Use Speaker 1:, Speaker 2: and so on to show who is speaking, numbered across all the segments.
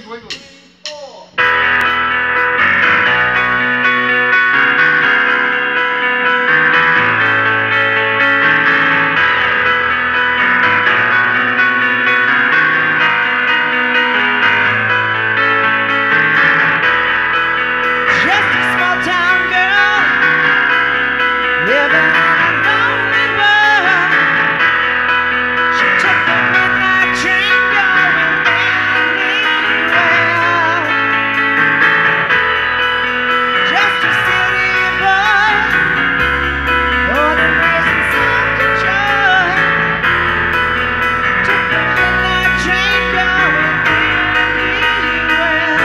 Speaker 1: wiggly.
Speaker 2: Just a small town girl living on a lonely road. She took the midnight train going anywhere. Just a city boy, born and raised in self-control. Took the midnight train going anywhere.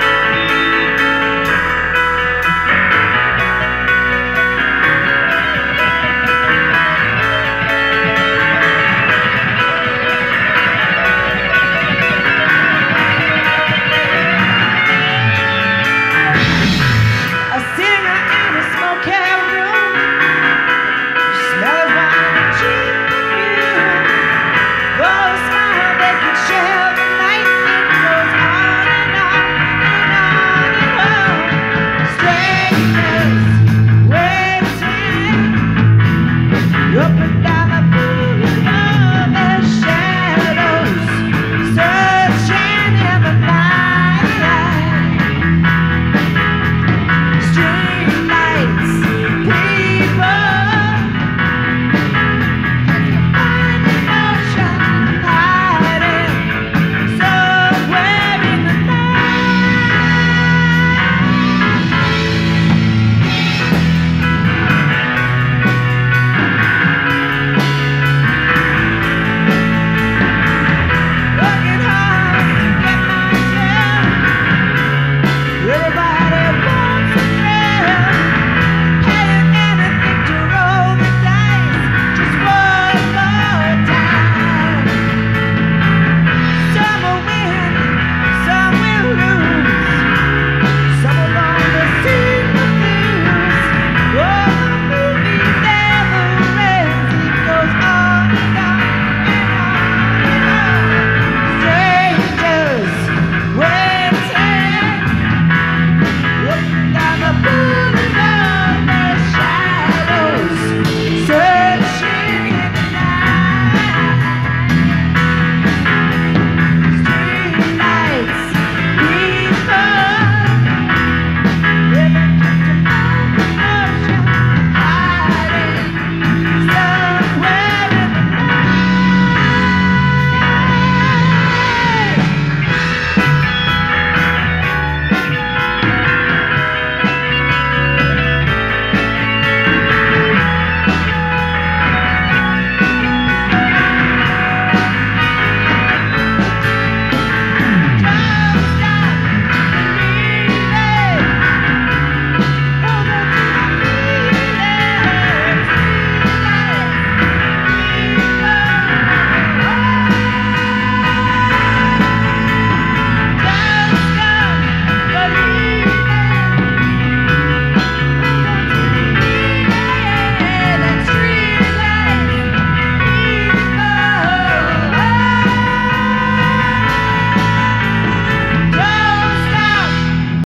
Speaker 2: A singer in a smoky room, smell of wine and cheap perfume. Though a smile they could share.